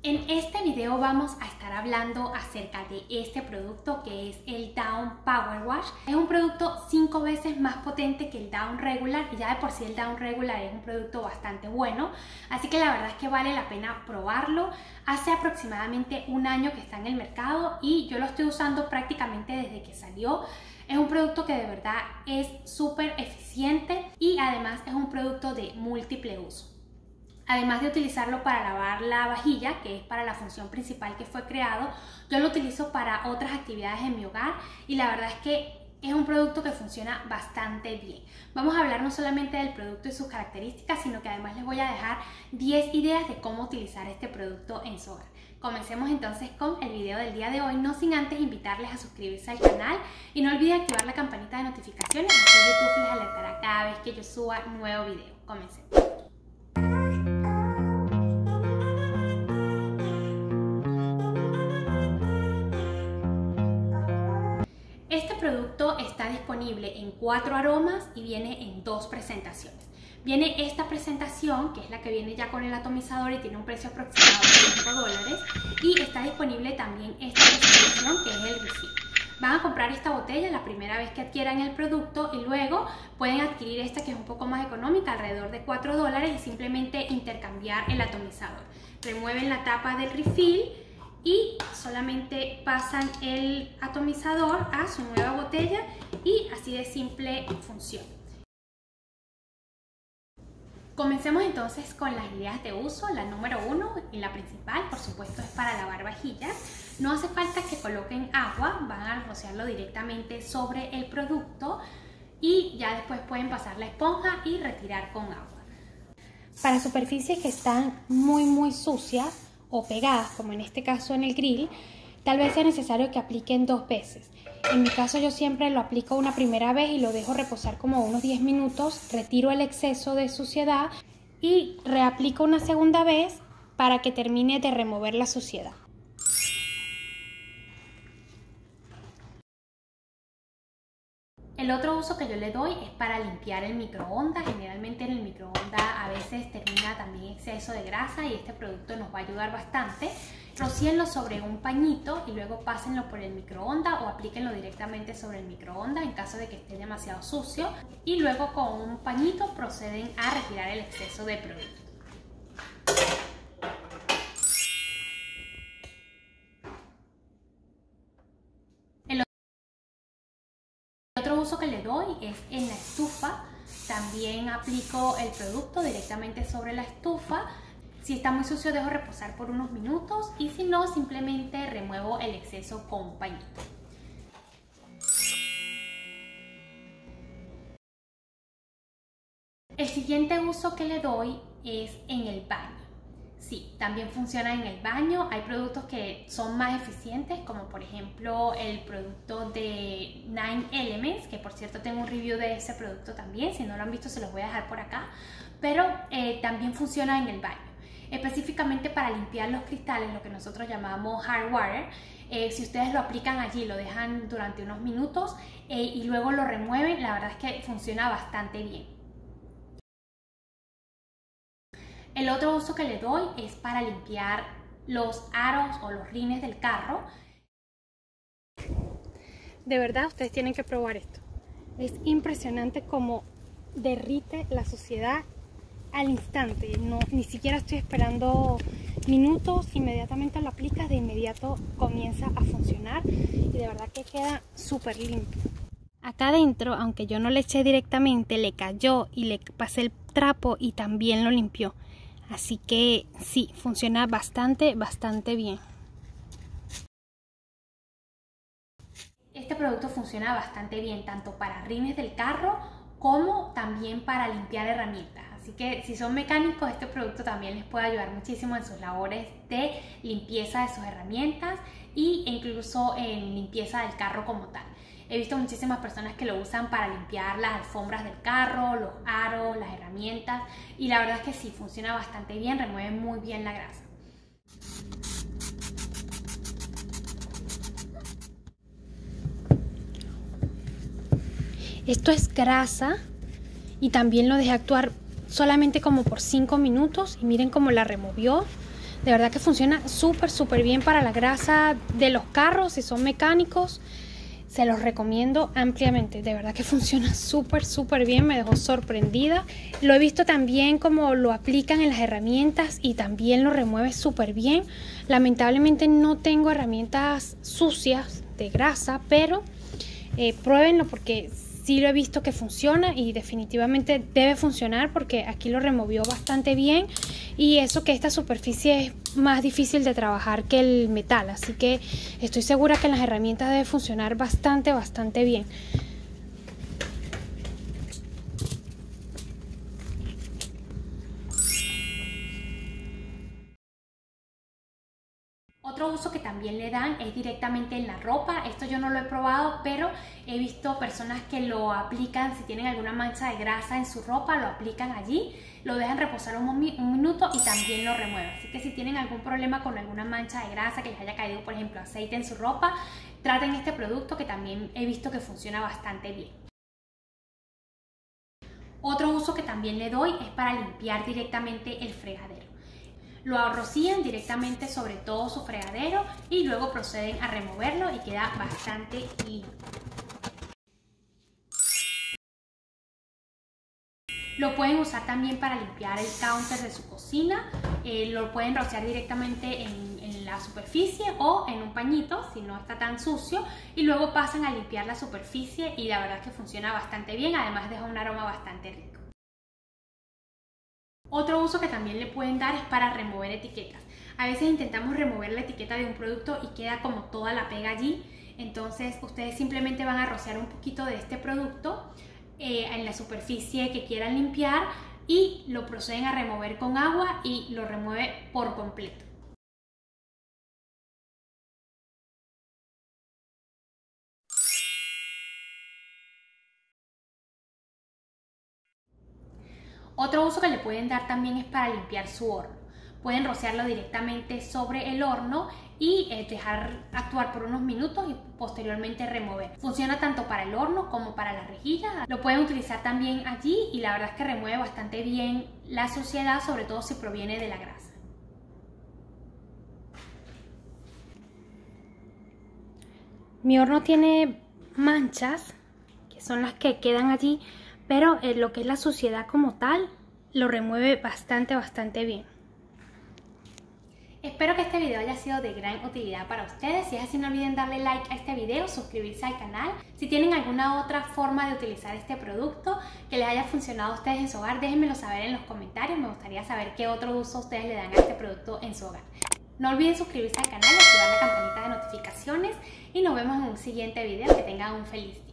En este video vamos a estar hablando acerca de este producto que es el Dawn Power Wash. Es un producto 5 veces más potente que el Dawn Regular y ya de por sí el Dawn Regular es un producto bastante bueno, así que la verdad es que vale la pena probarlo. Hace aproximadamente un año que está en el mercado y yo lo estoy usando prácticamente desde que salió. Es un producto que de verdad es súper eficiente y además es un producto de múltiple uso. Además de utilizarlo para lavar la vajilla, que es para la función principal que fue creado, yo lo utilizo para otras actividades en mi hogar y la verdad es que es un producto que funciona bastante bien. Vamos a hablar no solamente del producto y sus características, sino que además les voy a dejar 10 ideas de cómo utilizar este producto en su hogar. Comencemos entonces con el video del día de hoy, no sin antes invitarles a suscribirse al canal y no olviden activar la campanita de notificaciones, así YouTube les alertará cada vez que yo suba nuevo video. Comencemos. Este producto está disponible en 4 aromas y viene en 2 presentaciones. Viene esta presentación, que es la que viene ya con el atomizador y tiene un precio aproximado de $5. Y está disponible también esta presentación, que es el refill. Van a comprar esta botella la primera vez que adquieran el producto y luego pueden adquirir esta que es un poco más económica, alrededor de $4, y simplemente intercambiar el atomizador. Remueven la tapa del refill y solamente pasan el atomizador a su nueva botella y así de simple funciona. Comencemos entonces con las ideas de uso. La número 1 y la principal, por supuesto, es para lavar vajillas. No hace falta que coloquen agua, van a rociarlo directamente sobre el producto y ya después pueden pasar la esponja y retirar con agua. Para superficies que están muy sucias o pegadas, como en este caso en el grill, tal vez sea necesario que apliquen 2 veces. En mi caso yo siempre lo aplico una primera vez y lo dejo reposar como unos 10 minutos, retiro el exceso de suciedad y reaplico una segunda vez para que termine de remover la suciedad. El otro uso que yo le doy es para limpiar el microondas. Generalmente en el microondas a veces termina también exceso de grasa y este producto nos va a ayudar bastante. Rocíenlo sobre un pañito y luego pásenlo por el microondas o aplíquenlo directamente sobre el microondas en caso de que esté demasiado sucio. Y luego con un pañito proceden a retirar el exceso de producto. Otro uso que le doy es en la estufa. También aplico el producto directamente sobre la estufa. Si está muy sucio dejo reposar por unos minutos y si no simplemente remuevo el exceso con un pañito. El siguiente uso que le doy es en el baño. Sí, también funciona en el baño. Hay productos que son más eficientes, como por ejemplo el producto de 9 Elements, que por cierto tengo un review de ese producto también. Si no lo han visto se los voy a dejar por acá. Pero también funciona en el baño, específicamente para limpiar los cristales, lo que nosotros llamamos hardware. Si ustedes lo aplican allí, lo dejan durante unos minutos y luego lo remueven, la verdad es que funciona bastante bien. El otro uso que le doy es para limpiar los aros o los rines del carro. De verdad, ustedes tienen que probar esto. Es impresionante cómo derrite la suciedad al instante. Ni siquiera estoy esperando minutos, inmediatamente lo aplicas, de inmediato comienza a funcionar y de verdad que queda súper limpio. Acá adentro, aunque yo no le eché directamente, le cayó y le pasé el trapo y también lo limpió. Así que sí, funciona bastante bien. Este producto funciona bastante bien tanto para rines del carro como también para limpiar herramientas. Así que si son mecánicos, este producto también les puede ayudar muchísimo en sus labores de limpieza de sus herramientas e incluso en limpieza del carro como tal. He visto muchísimas personas que lo usan para limpiar las alfombras del carro, los aros, las herramientas y la verdad es que sí, funciona bastante bien, remueve muy bien la grasa. Esto es grasa y también lo dejé actuar solamente como por 5 minutos y miren cómo la removió. De verdad que funciona súper bien para la grasa de los carros. Si son mecánicos, se los recomiendo ampliamente. De verdad que funciona súper bien. Me dejó sorprendida. Lo he visto también como lo aplican en las herramientas y también lo remueve súper bien. Lamentablemente no tengo herramientas sucias de grasa, pero pruébenlo porque sí lo he visto que funciona y definitivamente debe funcionar porque aquí lo removió bastante bien, y eso que esta superficie es más difícil de trabajar que el metal, así que estoy segura que en las herramientas debe funcionar bastante bien. Otro uso que también le dan es directamente en la ropa. Esto yo no lo he probado, pero he visto personas que lo aplican. Si tienen alguna mancha de grasa en su ropa, lo aplican allí, lo dejan reposar un minuto y también lo remueven. Así que si tienen algún problema con alguna mancha de grasa, que les haya caído por ejemplo aceite en su ropa, traten este producto que también he visto que funciona bastante bien. Otro uso que también le doy es para limpiar directamente el fregadero. Lo rocían directamente sobre todo su fregadero y luego proceden a removerlo y queda bastante limpio. Lo pueden usar también para limpiar el counter de su cocina. Lo pueden rociar directamente en la superficie o en un pañito si no está tan sucio, y luego pasan a limpiar la superficie y la verdad es que funciona bastante bien. Además deja un aroma bastante rico. Otro uso que también le pueden dar es para remover etiquetas. A veces intentamos remover la etiqueta de un producto y queda como toda la pega allí. Entonces ustedes simplemente van a rociar un poquito de este producto en la superficie que quieran limpiar y lo proceden a remover con agua y lo remueve por completo. Otro uso que le pueden dar también es para limpiar su horno. Pueden rociarlo directamente sobre el horno y dejar actuar por unos minutos y posteriormente remover. Funciona tanto para el horno como para la rejilla. Lo pueden utilizar también allí y la verdad es que remueve bastante bien la suciedad, sobre todo si proviene de la grasa. Mi horno tiene manchas, que son las que quedan allí, pero lo que es la suciedad como tal lo remueve bastante bien. Espero que este video haya sido de gran utilidad para ustedes. Si es así, no olviden darle like a este video, suscribirse al canal. Si tienen alguna otra forma de utilizar este producto que les haya funcionado a ustedes en su hogar, déjenmelo saber en los comentarios. Me gustaría saber qué otro uso ustedes le dan a este producto en su hogar. No olviden suscribirse al canal, activar la campanita de notificaciones y nos vemos en un siguiente video. Que tengan un feliz día.